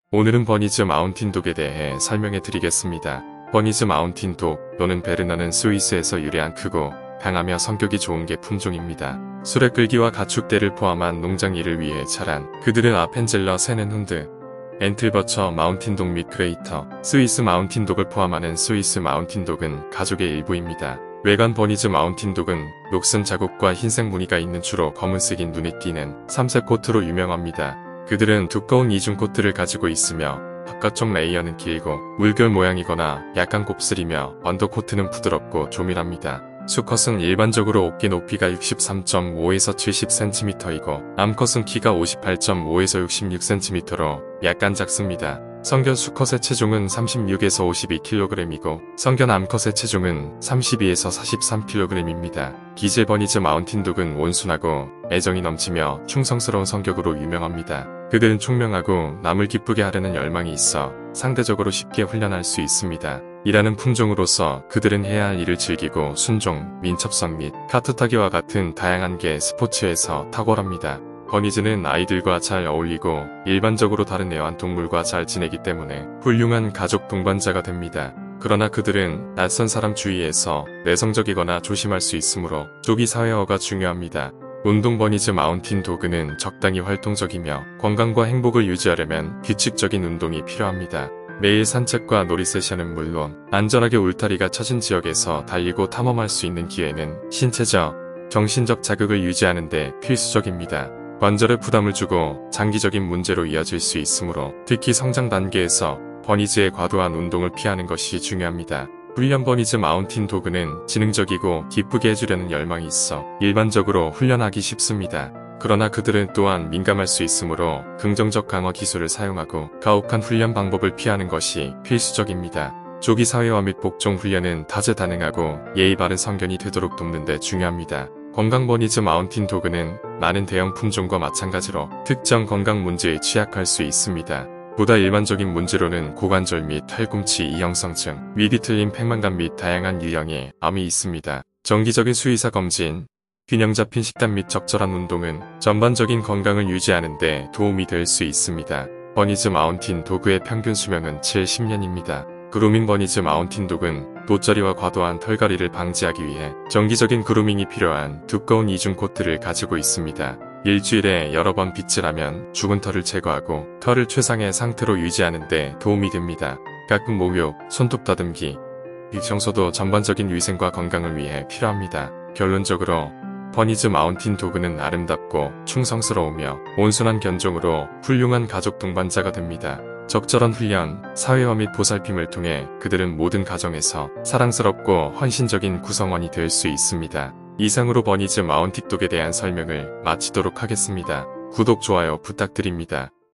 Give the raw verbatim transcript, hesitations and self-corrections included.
오늘은 버니즈 마운틴 독에 대해 설명해 드리겠습니다. 버니즈 마운틴 독 또는 베르너는 스위스에서 유래한 크고 강하며 성격이 좋은 개 품종입니다. 수레 끌기와 가축대를 포함한 농장 일을 위해 자란 그들은 아펜젤러 세넨훈드, 엔틀버처 마운틴 독 및 그레이터 스위스 마운틴 독을 포함하는 스위스 마운틴 독은 가족의 일부입니다. 외관 버니즈 마운틴 독은 녹슨 자국과 흰색 무늬가 있는 주로 검은색인 눈에 띄는 삼색 코트로 유명합니다. 그들은 두꺼운 이중 코트를 가지고 있으며 바깥쪽 레이어는 길고 물결 모양이거나 약간 곱슬이며 언더 코트는 부드럽고 조밀합니다. 수컷은 일반적으로 어깨 높이가 육십삼 점 오에서 칠십 센티미터이고 암컷은 키가 오십팔 점 오에서 육십육 센티미터로 약간 작습니다. 성견 수컷의 체중은 삼십육에서 오십이 킬로그램이고 성견 암컷의 체중은 삼십이에서 사십삼 킬로그램입니다. 기질 버니즈 마운틴 독은 온순하고 애정이 넘치며 충성스러운 성격으로 유명합니다. 그들은 총명하고 남을 기쁘게 하려는 열망이 있어 상대적으로 쉽게 훈련할 수 있습니다. 일하는 품종으로서 그들은 해야 할 일을 즐기고 순종, 민첩성 및 카트 타기와 같은 다양한 개 스포츠에서 탁월합니다. 버니즈는 아이들과 잘 어울리고 일반적으로 다른 애완동물과 잘 지내기 때문에 훌륭한 가족 동반자가 됩니다. 그러나 그들은 낯선 사람 주위에서 내성적이거나 조심할 수 있으므로 조기 사회화가 중요합니다. 운동 버니즈 마운틴 도그는 적당히 활동적이며 건강과 행복을 유지하려면 규칙적인 운동이 필요합니다. 매일 산책과 놀이 세션은 물론 안전하게 울타리가 쳐진 지역에서 달리고 탐험할 수 있는 기회는 신체적, 정신적 자극을 유지하는 데 필수적입니다. 관절에 부담을 주고 장기적인 문제로 이어질 수 있으므로 특히 성장 단계에서 버니즈의 과도한 운동을 피하는 것이 중요합니다. 훈련 버니즈 마운틴 도그는 지능적이고 기쁘게 해주려는 열망이 있어 일반적으로 훈련하기 쉽습니다. 그러나 그들은 또한 민감할 수 있으므로 긍정적 강화 기술을 사용하고 가혹한 훈련 방법을 피하는 것이 필수적입니다. 조기 사회화 및 복종 훈련은 다재다능하고 예의 바른 성견이 되도록 돕는 데 중요합니다. 건강 버니즈 마운틴 도그는 많은 대형 품종과 마찬가지로 특정 건강 문제에 취약할 수 있습니다. 보다 일반적인 문제로는 고관절 및 팔꿈치 이형성증, 위비 틀림 팽만감 및 다양한 유형의 암이 있습니다. 정기적인 수의사 검진, 균형 잡힌 식단 및 적절한 운동은 전반적인 건강을 유지하는 데 도움이 될 수 있습니다. 버니즈 마운틴 도그의 평균 수명은 칠십 년입니다. 그루밍 버니즈 마운틴 독은 돗자리와 과도한 털갈이를 방지하기 위해 정기적인 그루밍이 필요한 두꺼운 이중 코트를 가지고 있습니다. 일주일에 여러 번 빗질 하면 죽은 털을 제거하고 털을 최상의 상태로 유지하는 데 도움이 됩니다. 가끔 목욕, 손톱 다듬기, 청소도 전반적인 위생과 건강을 위해 필요합니다. 결론적으로 버니즈 마운틴 도그는 아름답고 충성스러우며 온순한 견종으로 훌륭한 가족 동반자가 됩니다. 적절한 훈련, 사회화 및 보살핌을 통해 그들은 모든 가정에서 사랑스럽고 헌신적인 구성원이 될 수 있습니다. 이상으로 버니즈 마운틴 독에 대한 설명을 마치도록 하겠습니다. 구독, 좋아요 부탁드립니다.